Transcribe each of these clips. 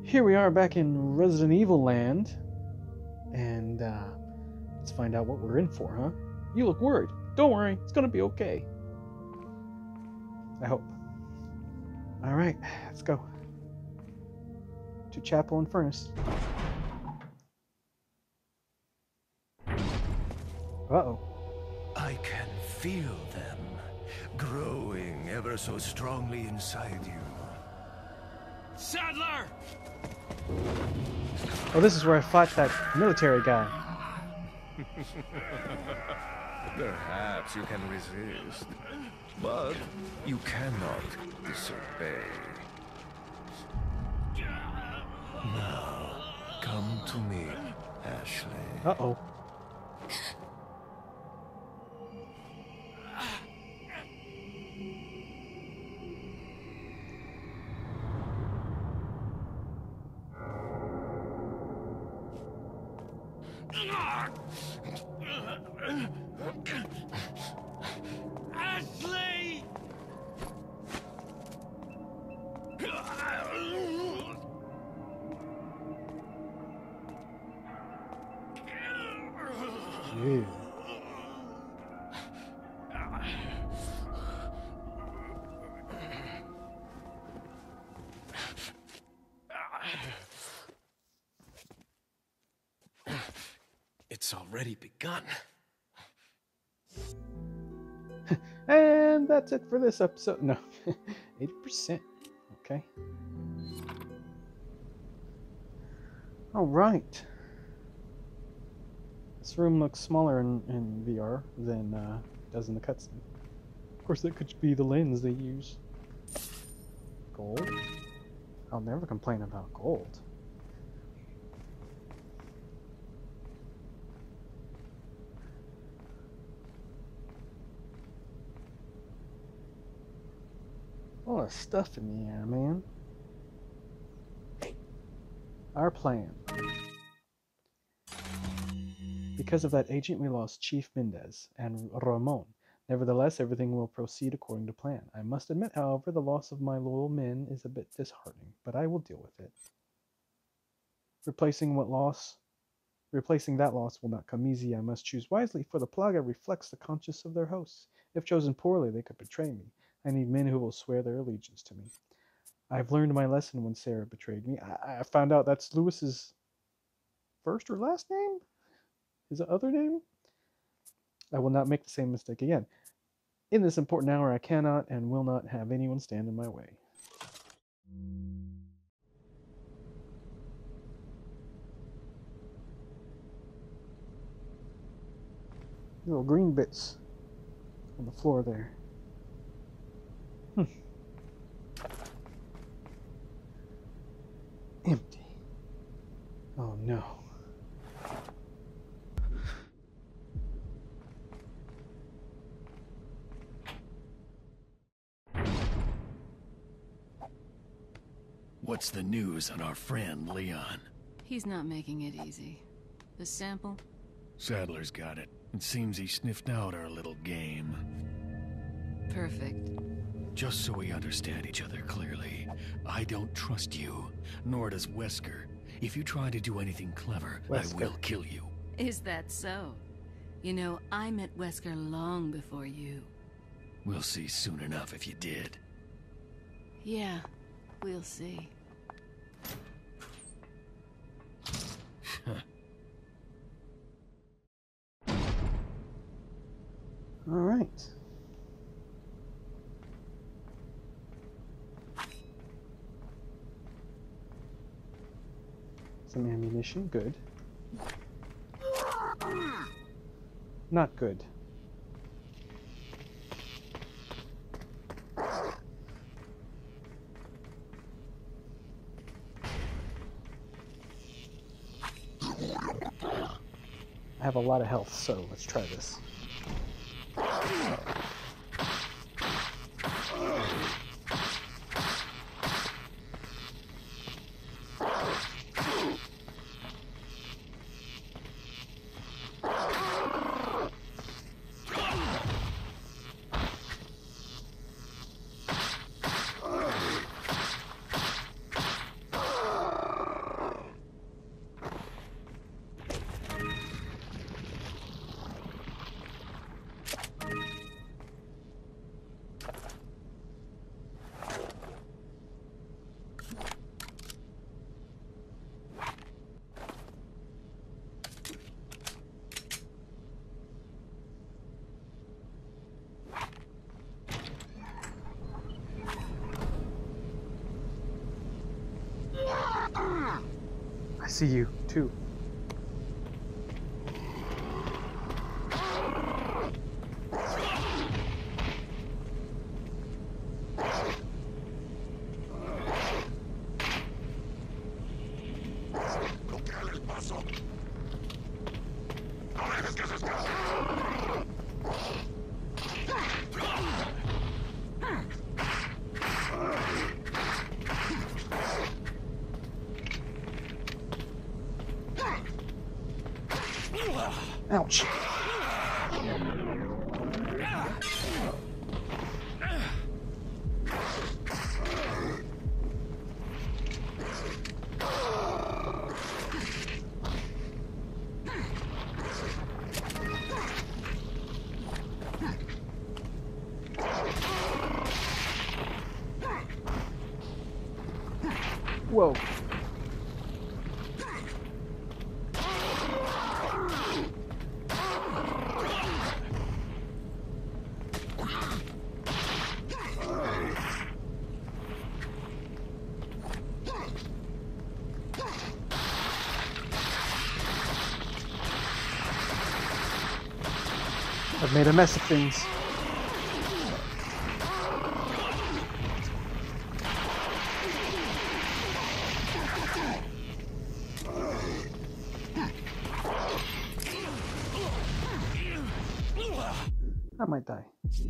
Here we are back in Resident Evil land, and let's find out what we're in for, huh? You look worried. Don't worry, it's gonna be okay. I hope. Alright, let's go. To Chapel and Furnace. Uh-oh. I can feel them growing ever so strongly inside you. Sadler! Oh, this is where I fought that military guy. Perhaps you can resist, but you cannot disobey. Now, come to me, Ashley. Uh-oh. Ashley! Ew. It's already begun. And that's it for this episode. No, 80%. Okay. All right. This room looks smaller in VR than it does in the cutscene. Of course, that could be the lens they use. Gold? I'll never complain about gold. A lot of stuff in the air, man. Our plan. Because of that agent, we lost Chief Mendez and Ramon. Nevertheless, everything will proceed according to plan. I must admit, however, the loss of my loyal men is a bit disheartening, but I will deal with it. Replacing that loss will not come easy. I must choose wisely, for the Plaga reflects the conscience of their hosts. If chosen poorly, they could betray me. I need men who will swear their allegiance to me. I've learned my lesson when Sarah betrayed me. I found out that's Lewis's first or last name? His other name? I will not make the same mistake again. In this important hour, I cannot and will not have anyone stand in my way. Little green bits on the floor there. Empty. Oh no. What's the news on our friend, Leon? He's not making it easy. The sample? Sadler's got it. It seems he sniffed out our little game. Perfect. Just so we understand each other clearly, I don't trust you, nor does Wesker. If you try to do anything clever, Wesker. I will kill you. Is that so? You know, I met Wesker long before you. We'll see soon enough if you did. Yeah, we'll see. All right. Some ammunition, good. Not good. I have a lot of health, so let's try this. I see you, too. Ouch. Whoa. I've made a mess of things. I might die.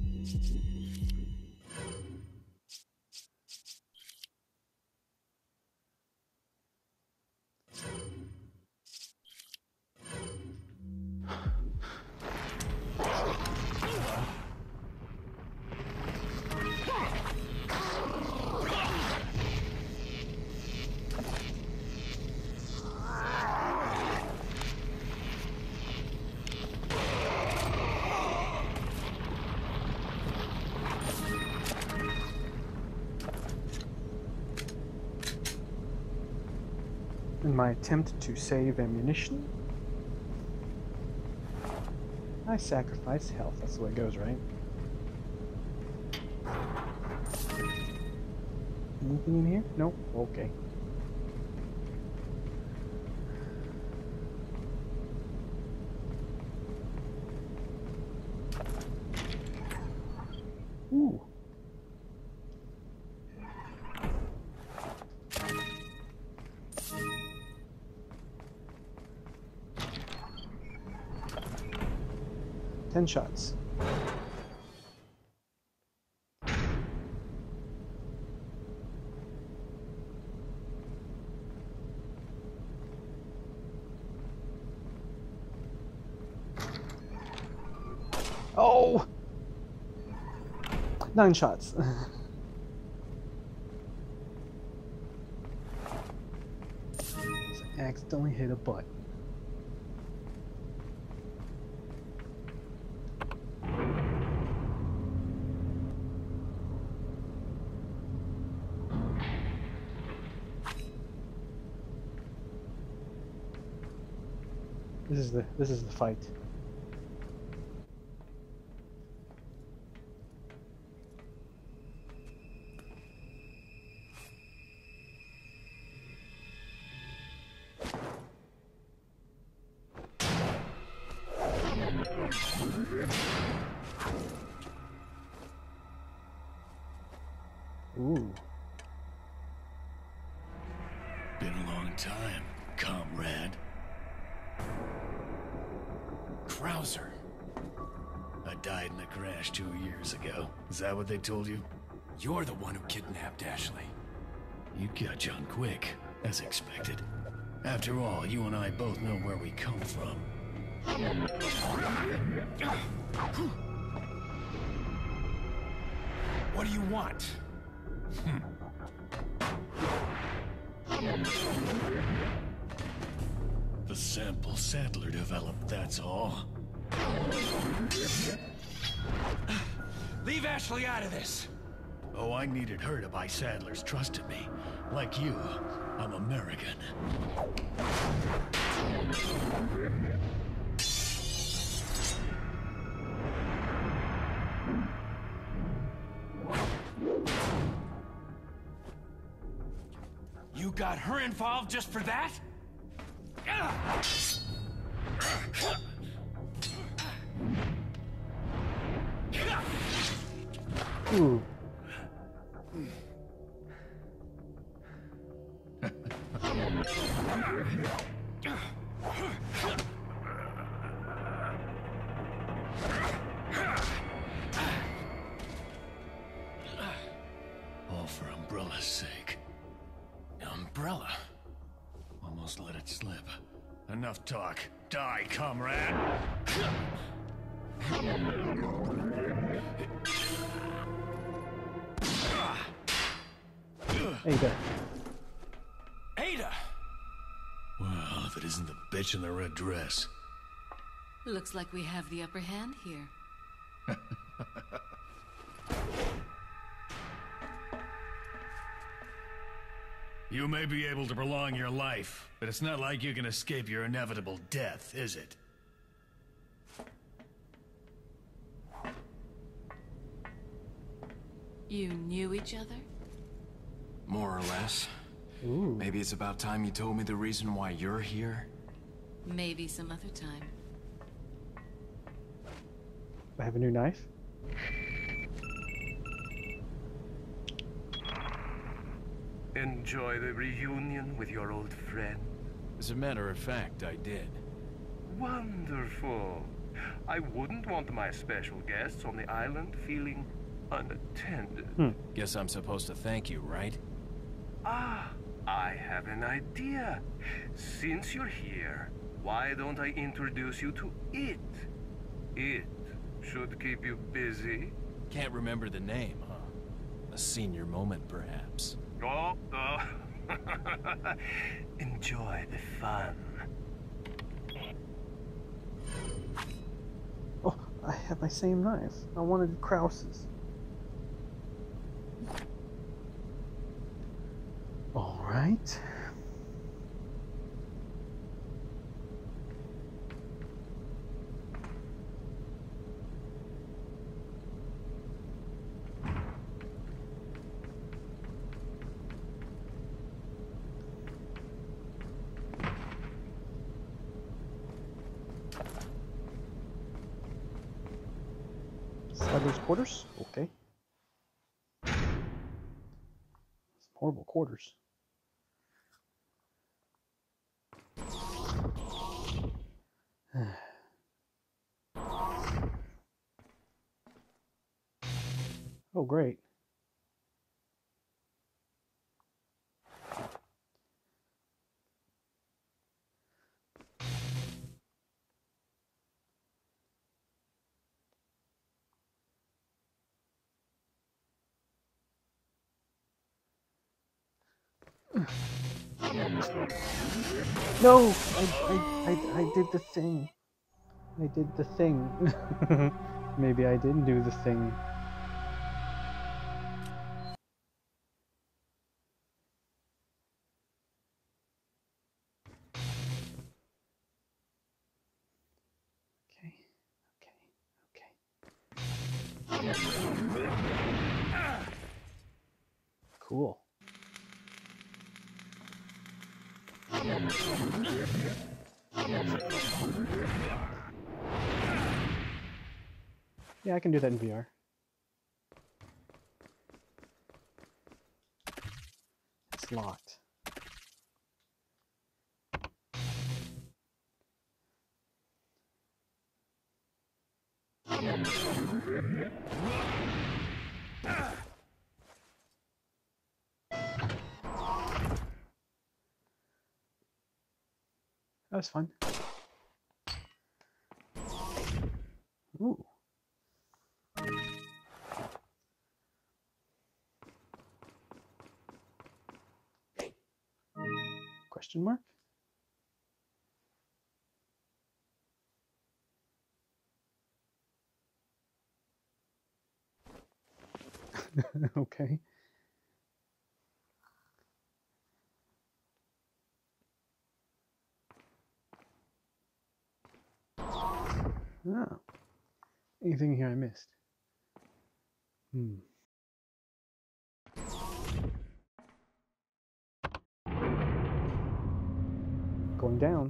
In my attempt to save ammunition, I sacrifice health. That's the way it goes, right? Anything in here? Nope. Okay. Ooh. Ten shots. Oh! 9 shots. I accidentally hit a button. This is the fight. Ooh. Been a long time, comrade. Krauser. I died in a crash 2 years ago. Is that what they told you? You're the one who kidnapped Ashley. You catch on quick, as expected. After all, you and I both know where we come from. What do you want? The sample Sadler developed, that's all. Leave Ashley out of this! Oh, I needed her to buy Sadler's trust in me. Like you, I'm American. You got her involved just for that? Ooh. All for Umbrella's sake. Umbrella? Almost let it slip. Enough talk. Die, comrade! Ada. Ada! Well, if it isn't the bitch in the red dress. Looks like we have the upper hand here. You may be able to prolong your life, but it's not like you can escape your inevitable death, is it? You knew each other? More or less. Ooh. Maybe it's about time you told me the reason why you're here. Maybe some other time. I have a new knife. Enjoy the reunion with your old friend. As a matter of fact, I did. Wonderful. I wouldn't want my special guests on the island feeling unattended. Guess I'm supposed to thank you, right? Ah, I have an idea. Since you're here, why don't I introduce you to it? It should keep you busy. Can't remember the name, huh? A senior moment, perhaps. Oh. Enjoy the fun. Oh, I have my same knife. I wanted Krause's. All right. Those quarters? Okay. Some horrible quarters. Oh, great. No! I did the thing. I did the thing. Maybe I didn't do the thing. Okay. Cool. Yeah, I can do that in VR. It's locked. That was fun. Ooh. Question mark? Okay. Oh. Anything here I missed? Going down.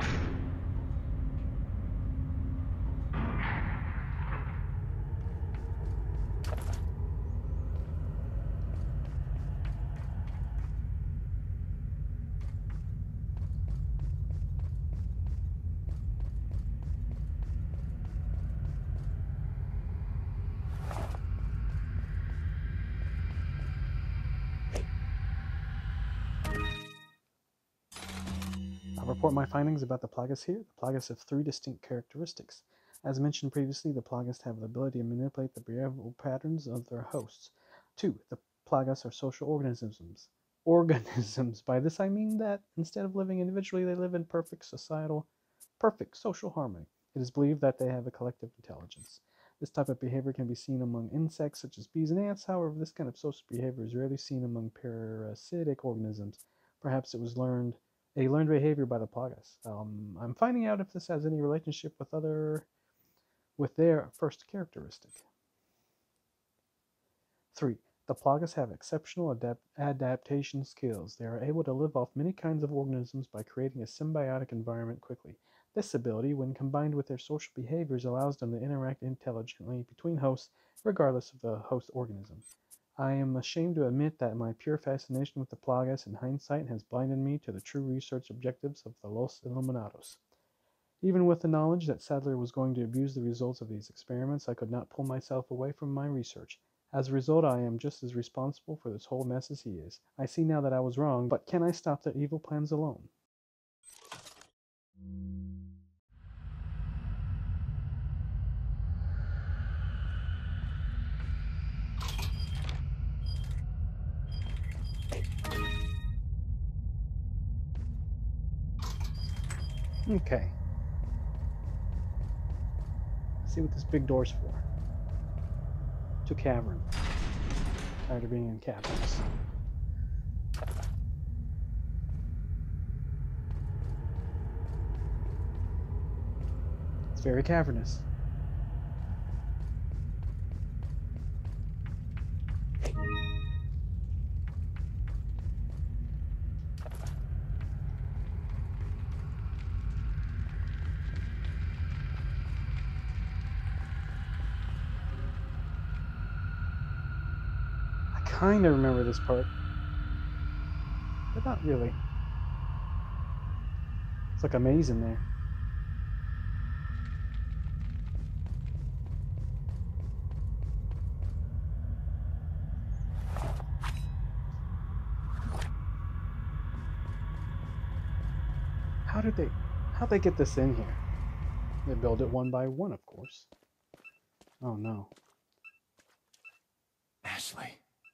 I'll report my findings about the Plagas here. The Plagas have 3 distinct characteristics. As mentioned previously, the Plagas have the ability to manipulate the behavioral patterns of their hosts. 2. The Plagas are social organisms. By this I mean that instead of living individually, they live in perfect social harmony. It is believed that they have a collective intelligence. This type of behavior can be seen among insects such as bees and ants. However, this kind of social behavior is rarely seen among parasitic organisms. Perhaps it was learned behavior by the Plagas. I'm finding out if this has any relationship with their first characteristic. 3. The Plagas have exceptional adaptation skills. They are able to live off many kinds of organisms by creating a symbiotic environment quickly. This ability, when combined with their social behaviors, allows them to interact intelligently between hosts, regardless of the host organism. I am ashamed to admit that my pure fascination with the Plagas in hindsight has blinded me to the true research objectives of the Los Illuminados. Even with the knowledge that Sadler was going to abuse the results of these experiments, I could not pull myself away from my research. As a result, I am just as responsible for this whole mess as he is. I see now that I was wrong, but can I stop their evil plans alone? Okay. Let's see what this big door's for. To cavern. Tired of being in caverns. It's very cavernous. I kind of remember this part, but not really. It's like a maze in there. How'd they get this in here? They build it one by one, of course. Oh no. Ashley.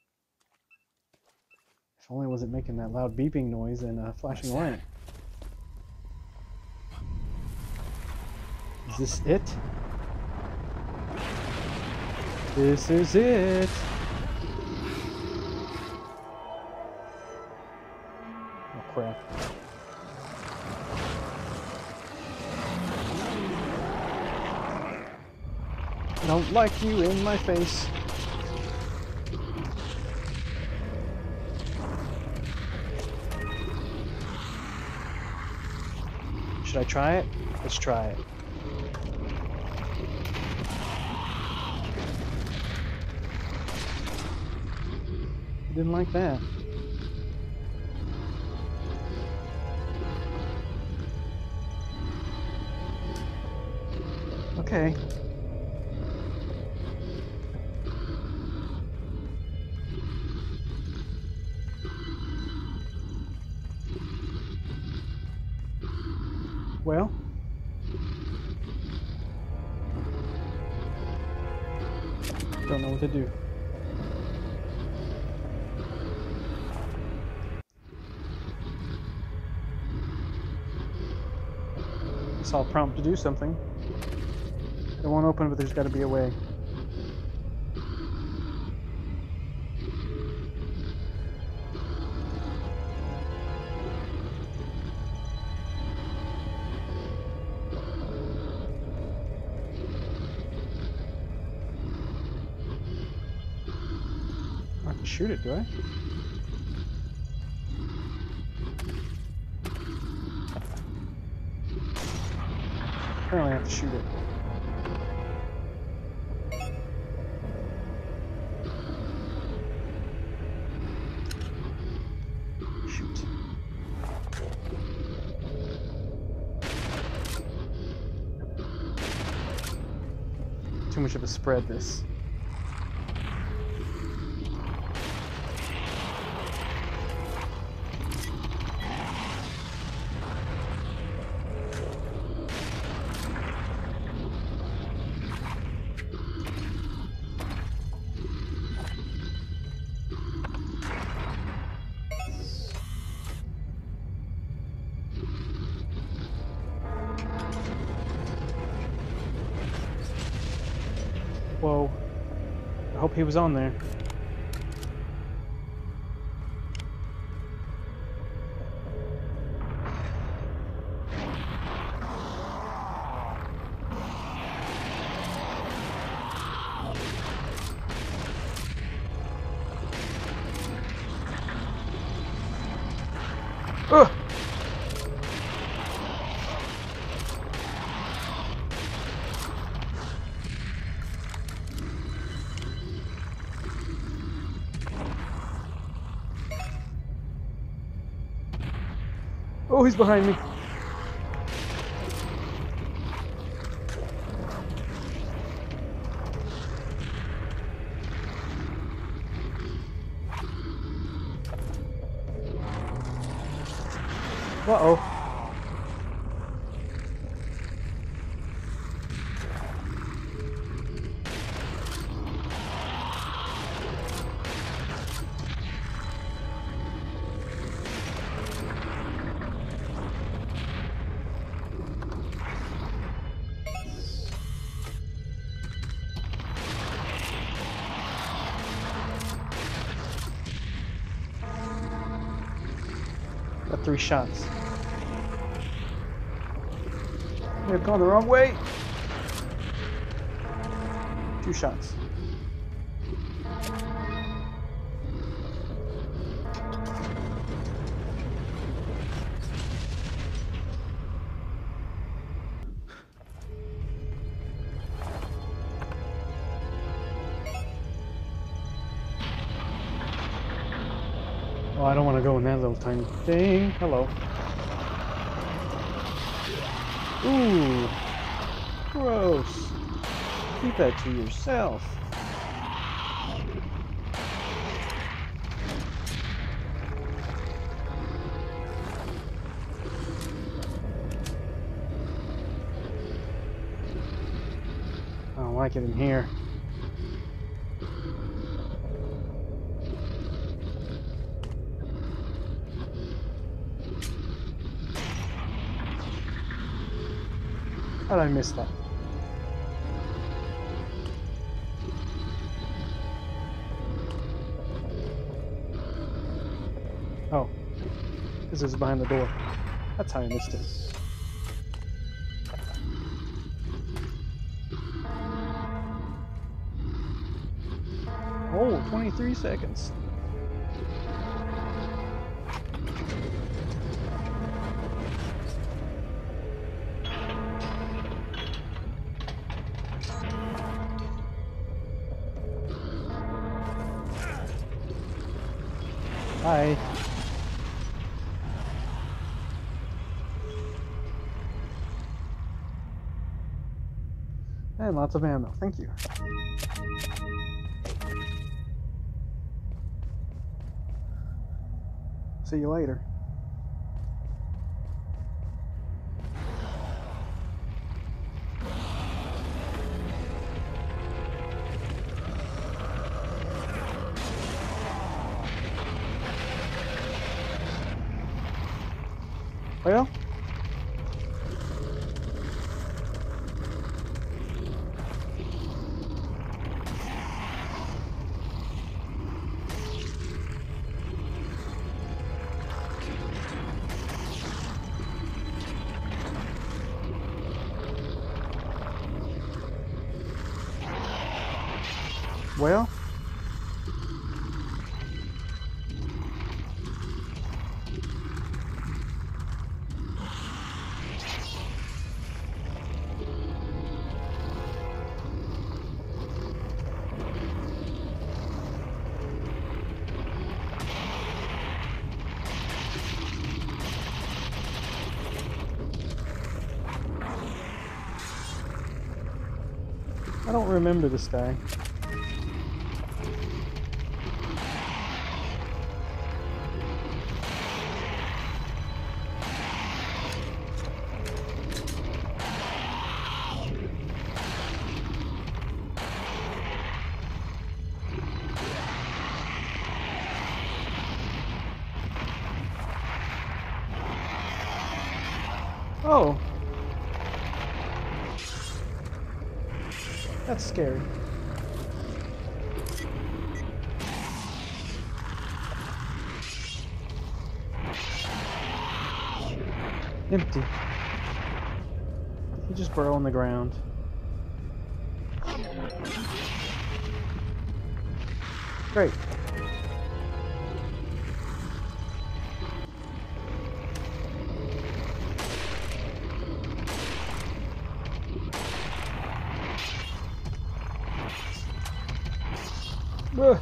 If only I wasn't making that loud beeping noise and a flashing lamp. Is this it? This is it! Oh crap. I don't like you in my face. Should I try it? Let's try it. Didn't like that. Okay. Well, don't know what to do. It's all prompt to do something. It won't open, but there's got to be a way. I have to shoot it, do I? Apparently I have to shoot it. Shoot. Too much of a spread, this. Whoa. I hope he was on there. Ugh! Oh, he's behind me. Uh-oh. Got 3 shots. I've gone the wrong way. 2 shots. Oh, I don't want to go in that little tiny thing. Hello. Ooh. Gross. Keep that to yourself. I don't like it in here. How did I miss that? Oh, this is behind the door. That's how I missed it. Oh, 23 seconds. Hi. And lots of ammo. Thank you. See you later. Well, well, don't remember this guy. Oh. That's scary. Empty. You just burrow in the ground. Great. Ugh.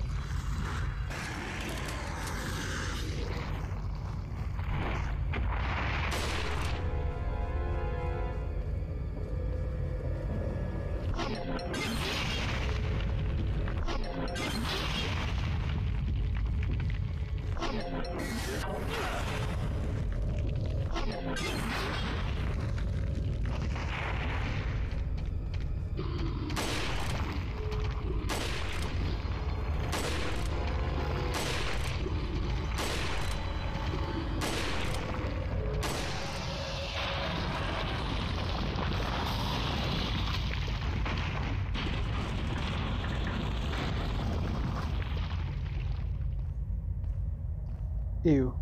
Ew.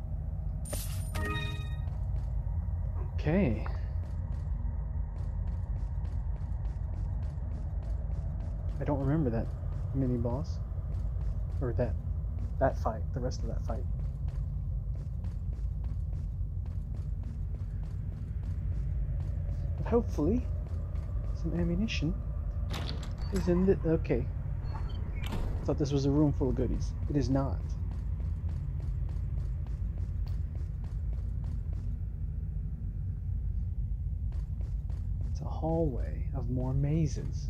Okay. I don't remember that mini boss. Or that fight, the rest of that fight. But hopefully some ammunition is in the okay. I thought this was a room full of goodies. It is not. Hallway of more mazes.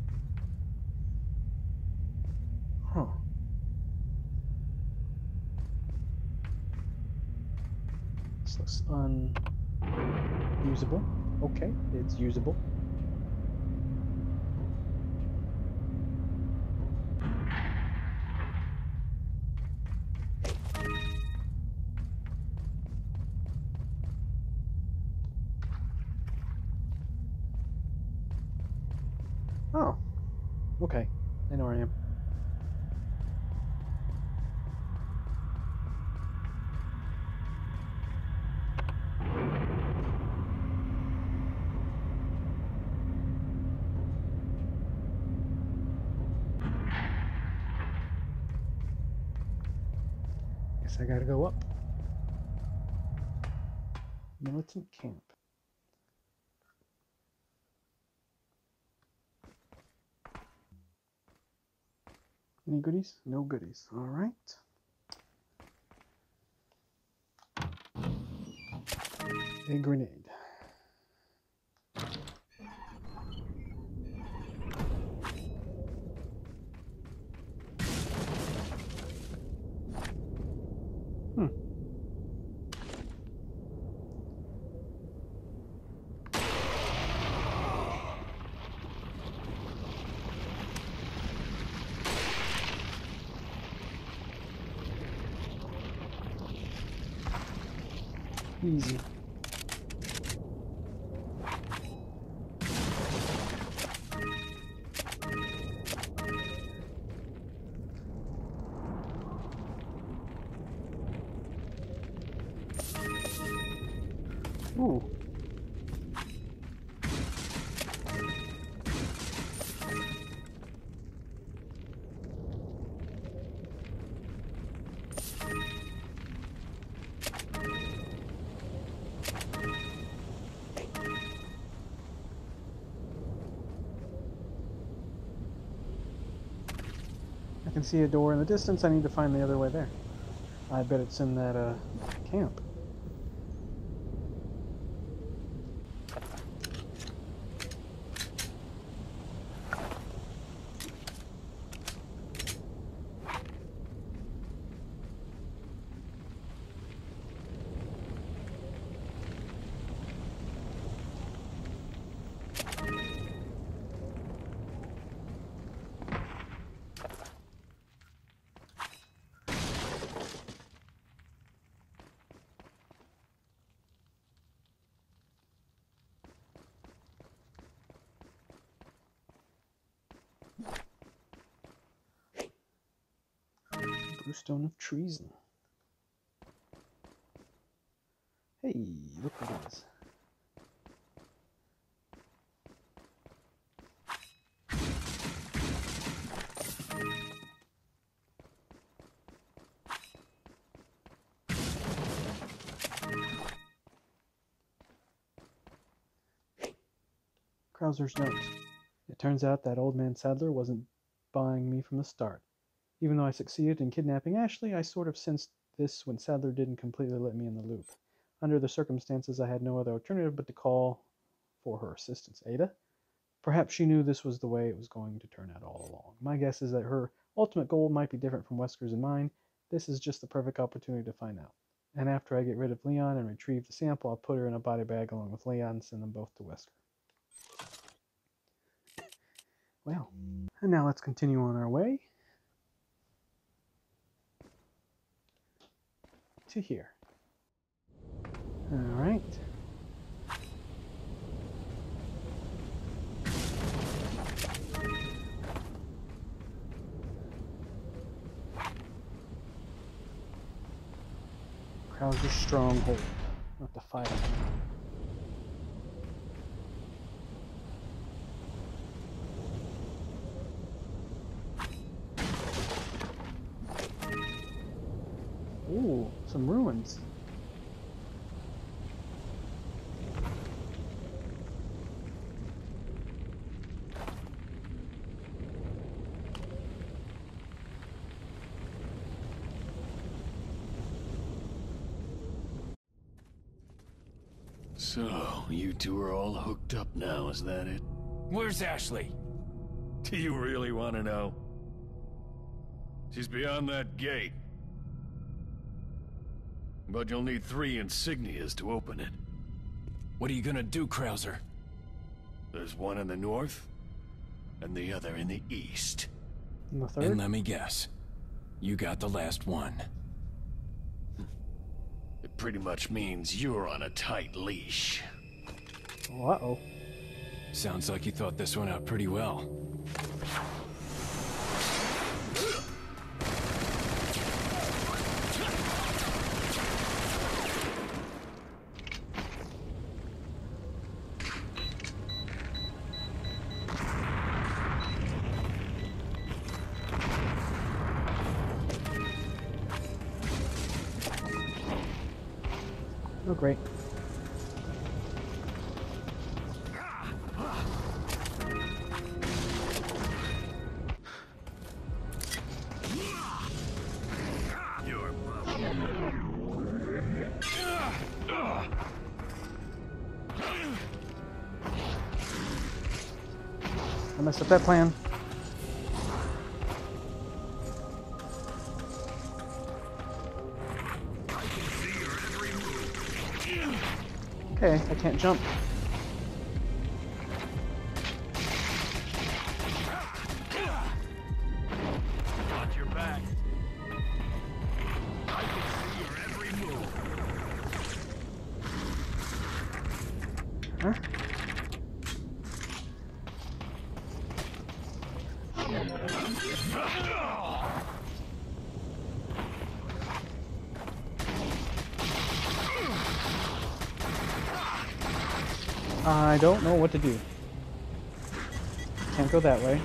Huh. This looks unusable. Okay, it's usable. Oh, okay. I know where I am. Guess I gotta go up. Militant camp. Any goodies? No goodies. All right. A grenade. Easy. Ooh. I can see a door in the distance. I need to find the other way there. I bet it's in that camp. Bluestone of Treason. Hey, look what it is. Krauser's note. It turns out that old man Sadler wasn't buying me from the start. Even though I succeeded in kidnapping Ashley, I sort of sensed this when Sadler didn't completely let me in the loop. Under the circumstances, I had no other alternative but to call for her assistance. Ada? Perhaps she knew this was the way it was going to turn out all along. My guess is that her ultimate goal might be different from Wesker's and mine. This is just the perfect opportunity to find out. And after I get rid of Leon and retrieve the sample, I'll put her in a body bag along with Leon and send them both to Wesker. Well, and now let's continue on our way to here. All right. Krauser's stronghold. Not the fight. Ooh, some ruins. So, you two are all hooked up now, is that it? Where's Ashley? Do you really want to know? She's beyond that gate. But you'll need 3 insignias to open it. What are you gonna do, Krauser? There's one in the north, and the other in the east. And the third? And let me guess. You got the last one. It pretty much means you're on a tight leash. Uh-oh. Sounds like you thought this one out pretty well. Oh, great. I messed up that plan. Okay, I can't jump. Watch your back. I can see your every move. Huh? I don't know what to do. Can't go that way.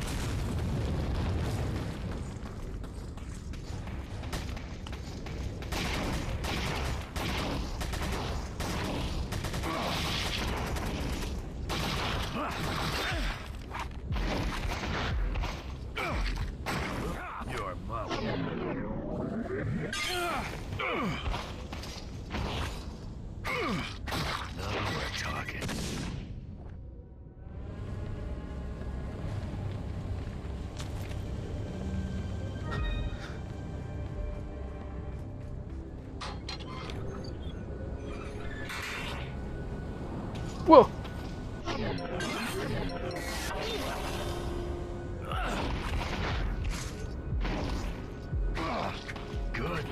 Your mouth. Now we're talking. Whoa! Good.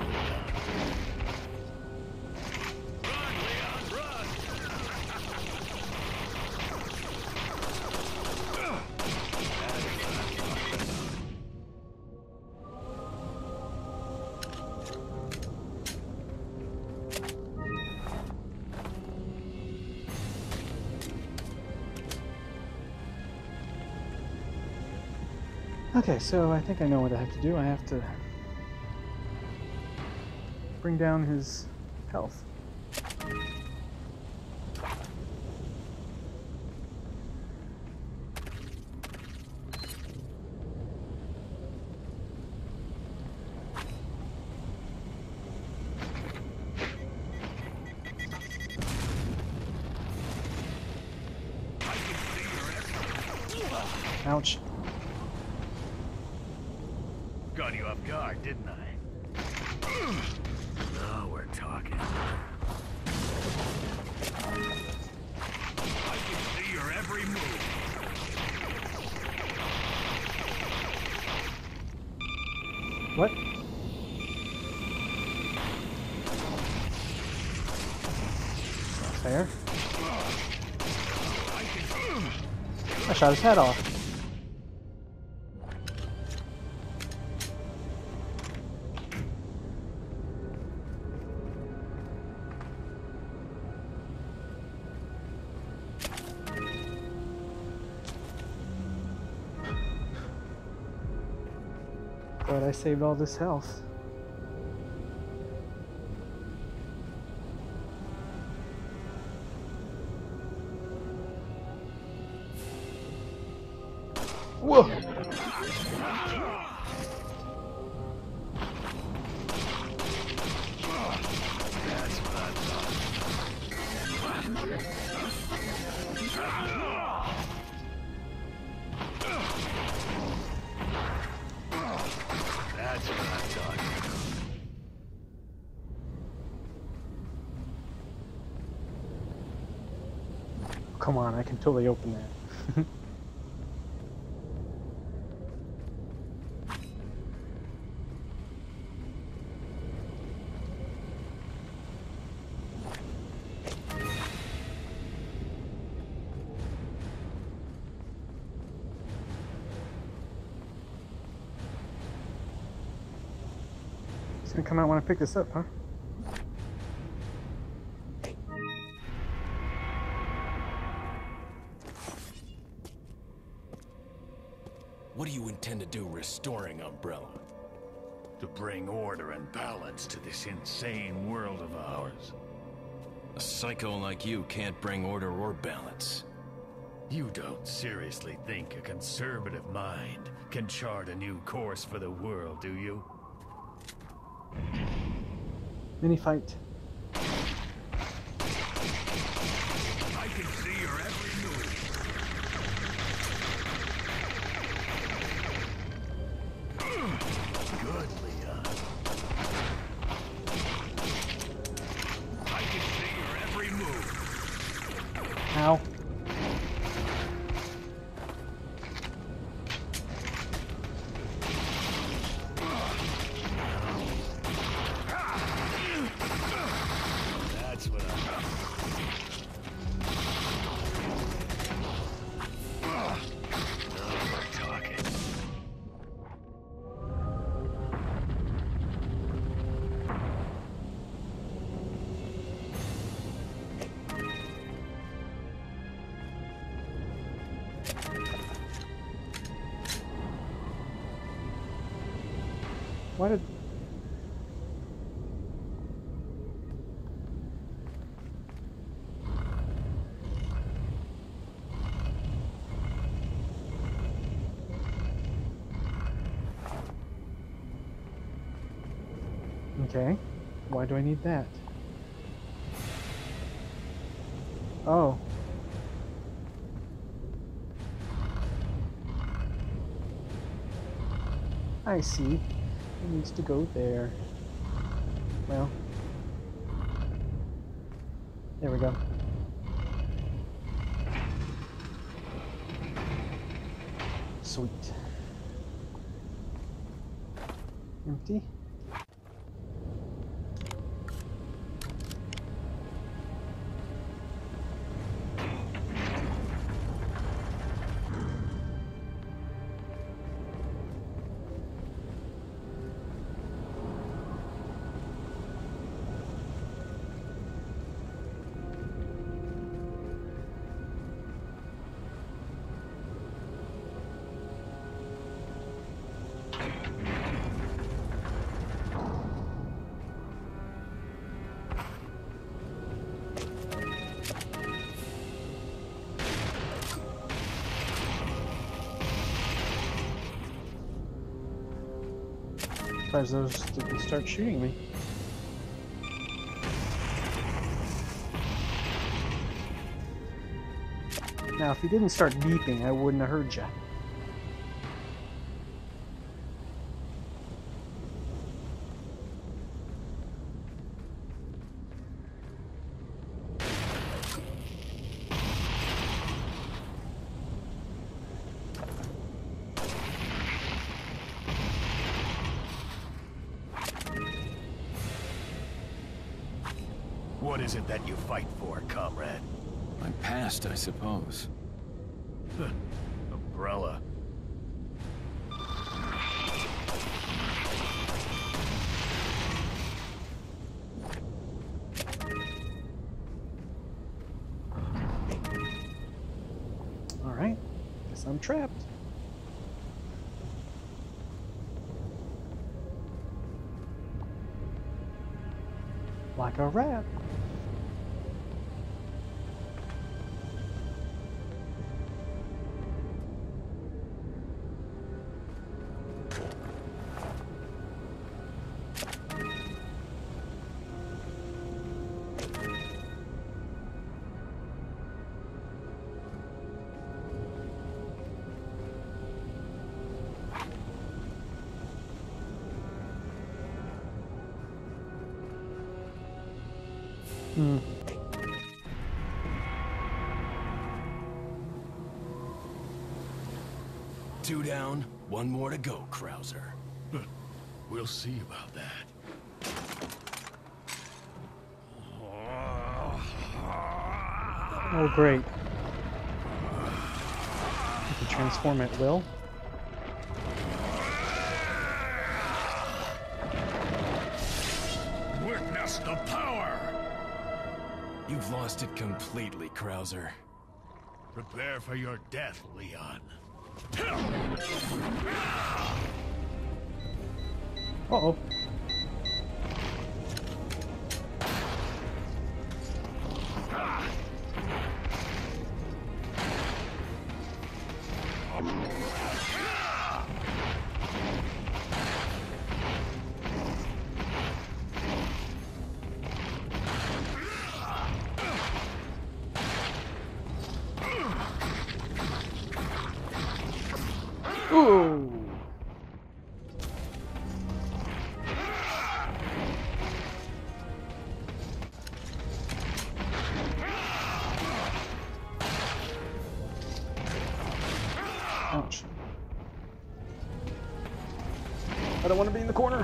Okay, so I think I know what I have to do. I have to bring down his health. Ouch. Got you off guard, didn't I? Now we're talking. I can see your every move. What? Fair. I shot his head off. But I saved all this health. Whoa! That's what I'm talking about. Come on, I can totally open that. He's gonna come out when I pick this up, huh? What do you intend to do restoring Umbrella? To bring order and balance to this insane world of ours. A psycho like you can't bring order or balance. You don't seriously think a conservative mind can chart a new course for the world, do you? Mini fight. I can see your every move. Good, Leon. I can see your every move. Ow. That's what I'm... Now we're talking. Why did... Okay. Why do I need that? Oh. I see. It needs to go there. Well. There we go. Sweet. Empty. surprised those didn't start shooting me. Now, if you didn't start beeping, I wouldn't have heard you. What is it that you fight for, comrade? My past, I suppose. Umbrella. Alright, guess I'm trapped. Like a rat. Two down, one more to go, Krauser. We'll see about that. Oh, great. You can transform at will. Witness the power! You've lost it completely, Krauser. Prepare for your death, Leon. Uh-oh. Ooh. Ouch. I don't want to be in the corner.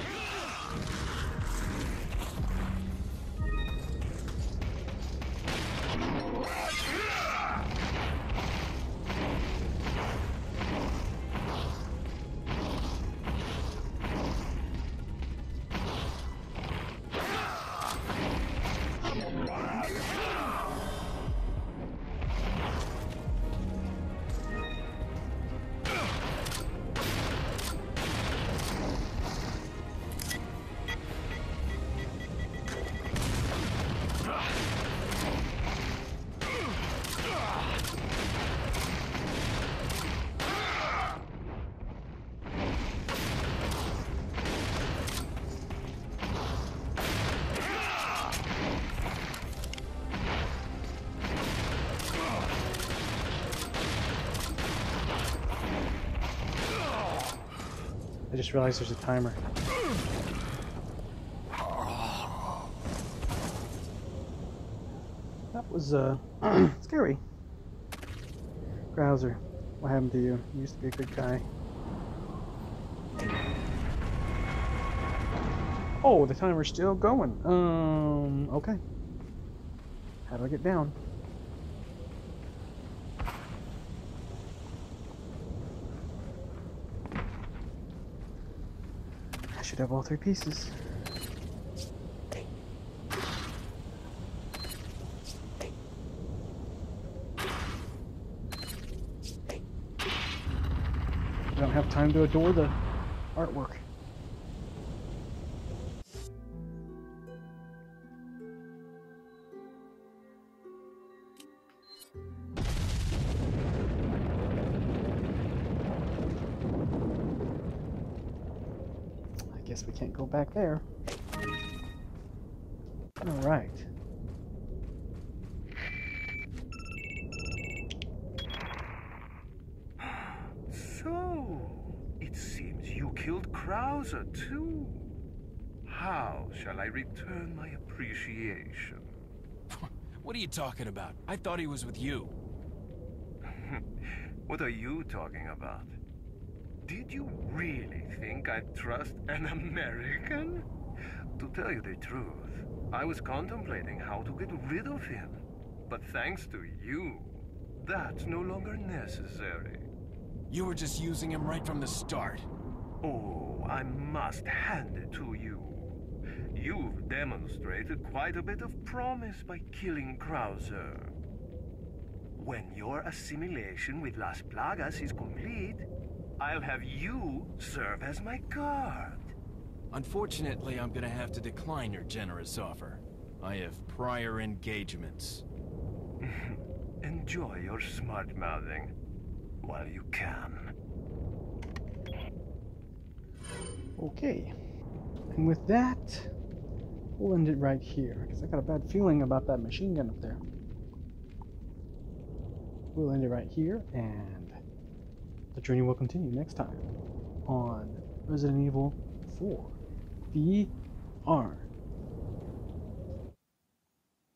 I just realized there's a timer. That was, scary. Krauser, what happened to you? You used to be a good guy. Oh, the timer's still going. Okay. How do I get down? I should have all three pieces. I don't have time to adore the artwork. Guess we can't go back there. Alright. So, it seems you killed Krauser too. How shall I return my appreciation? What are you talking about? I thought he was with you. What are you talking about? Did you really think I'd trust an American? To tell you the truth, I was contemplating how to get rid of him. But thanks to you, that's no longer necessary. You were just using him right from the start. Oh, I must hand it to you. You've demonstrated quite a bit of promise by killing Krauser. When your assimilation with Las Plagas is complete, I'll have you serve as my guard. Unfortunately, I'm gonna have to decline your generous offer. I have prior engagements. Enjoy your smart-mouthing while you can. Okay. And with that, we'll end it right here, because I got a bad feeling about that machine gun up there. We'll end it right here, and the journey will continue next time on Resident Evil 4 VR.